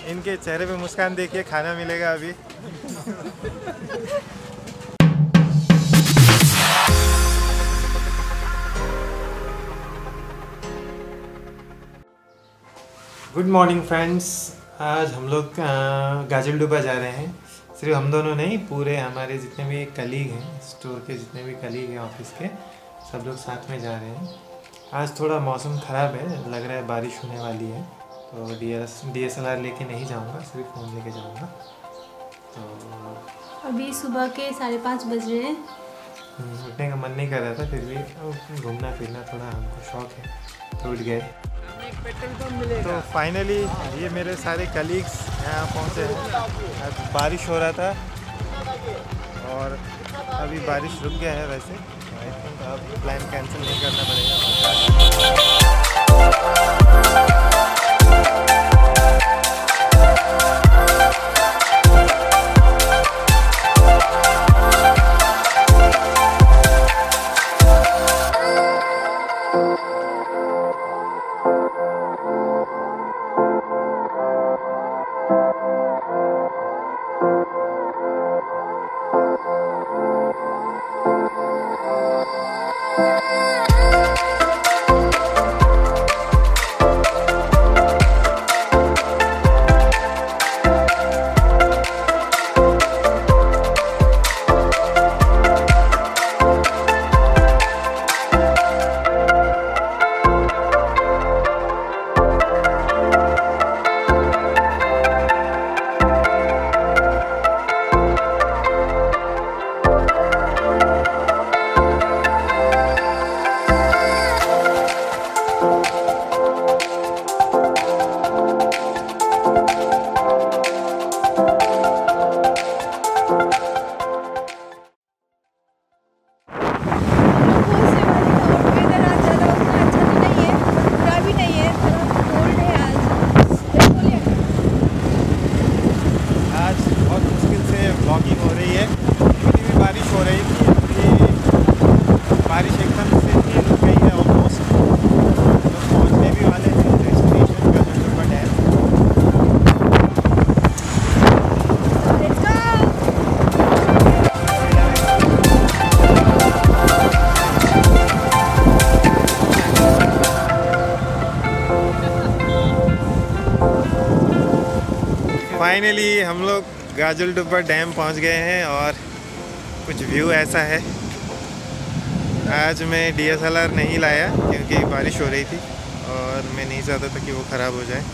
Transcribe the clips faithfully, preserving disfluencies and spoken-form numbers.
इनके चेहरे पे मुस्कान देखिए, खाना मिलेगा अभी। गुड मॉर्निंग फ्रेंड्स, आज हम लोग गाजलडोबा जा रहे हैं। सिर्फ हम दोनों नहीं, पूरे हमारे जितने भी कलीग हैं, स्टोर के जितने भी कलीग हैं ऑफिस के, सब लोग साथ में जा रहे हैं। आज थोड़ा मौसम ख़राब है, लग रहा है बारिश होने वाली है, तो D S D S L R लेके नहीं जाऊंगा, सिर्फ फ़ोन लेके जाऊंगा। तो अभी सुबह के साढ़े पाँच बज रहे हैं। उठने का मन नहीं कर रहा था, फिर भी घूमना फिरना थोड़ा हमको शौक है, तो उठ गए। तो फाइनली ये मेरे सारे कलीग्स यहाँ पहुँचे हैं। बारिश हो रहा था और अभी बारिश रुक गया है। वैसे आई थिंक अब प्लान कैंसिल नहीं करना पड़ेगा। फाइनली हम लोग गाजलडोबा डैम पहुंच गए हैं और कुछ व्यू ऐसा है। आज मैं डी एस एल आर नहीं लाया क्योंकि बारिश हो रही थी और मैं नहीं चाहता था कि वो ख़राब हो जाए।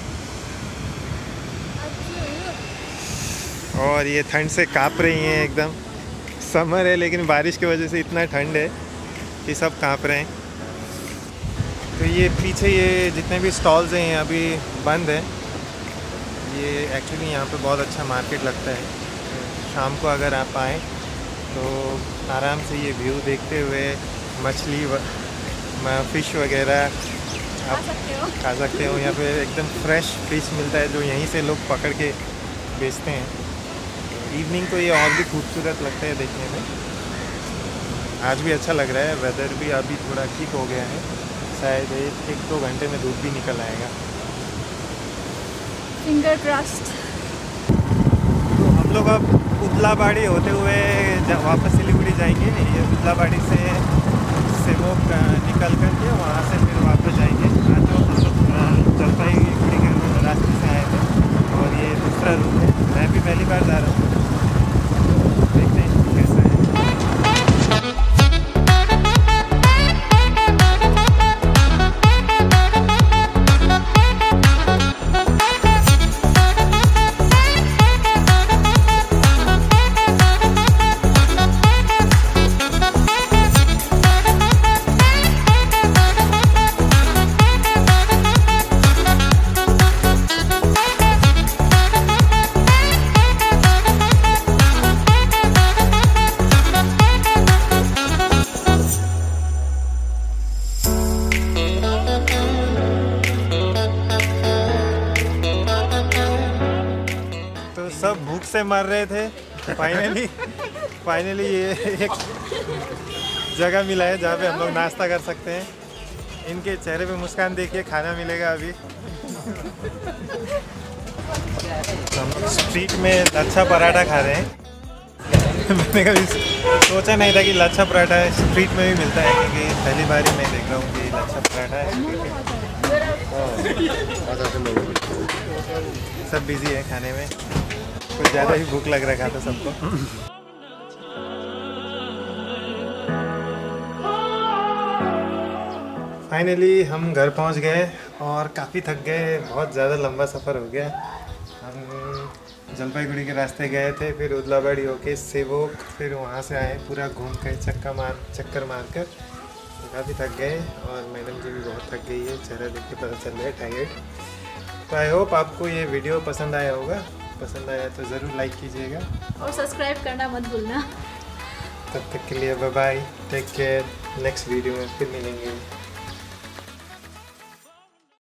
और ये ठंड से काँप रही हैं एकदम। समर है लेकिन बारिश की वजह से इतना ठंड है कि सब काँप रहे हैं। तो ये पीछे ये जितने भी स्टॉल्स हैं ये अभी बंद हैं। ये एक्चुअली यहाँ पे बहुत अच्छा मार्केट लगता है। शाम को अगर आप आएँ तो आराम से ये व्यू देखते हुए मछली व फ़िश वगैरह आप खा सकते हो। यहाँ पे एकदम फ्रेश फिश मिलता है जो यहीं से लोग पकड़ के बेचते हैं। इवनिंग को ये और भी खूबसूरत लगता है देखने में। आज भी अच्छा लग रहा है, वेदर भी अभी थोड़ा ठीक हो गया है। शायद एक, एक दो घंटे में धूप भी निकल आएगा। Finger crossed. तो हम लोग अब उदलाबाड़ी होते हुए वापस सिलीगुड़ी जाएंगे। ये उदलाबाड़ी से सेवोक निकल करके वहाँ से फिर वापस जाएंगे। आज जो हम लोग जलपाईगुड़ी के रास्ते से आए थे और ये दूसरा रूट है। मैं भी पहली बार जा रहा हूँ, देखते हैं कैसा है। सब भूख से मर रहे थे। फाइनली फाइनली ये एक जगह मिला है जहाँ पे हम लोग नाश्ता कर सकते हैं। इनके चेहरे पे मुस्कान देखिए, खाना मिलेगा अभी। स्ट्रीट में लच्छा पराठा खा रहे हैं। मैंने कभी सोचा नहीं था कि लच्छा पराठा स्ट्रीट में भी मिलता है, क्योंकि पहली बार ही मैं देख रहा हूँ कि लच्छा पराठा है। सब बिजी है खाने में, कुछ ज़्यादा ही भूख लग रहा था सबको। फाइनली हम घर पहुंच गए और काफ़ी थक गए, बहुत ज़्यादा लंबा सफ़र हो गया। हम जलपाईगुड़ी के रास्ते गए थे, फिर उदलाबाड़ी होके सेवोक, फिर वहाँ से आए पूरा घूम कर चक्का मार चक्कर मार कर, तो काफ़ी थक गए। और मैडम जी भी बहुत थक गई है, चेहरा देख के पता चल रहा है टायर्ड। तो आई होप आपको ये वीडियो पसंद आया होगा, पसंद आया तो ज़रूर लाइक कीजिएगा और सब्सक्राइब करना मत भूलना। तब तक के लिए bye bye, take care, next video में फिर मिलेंगे।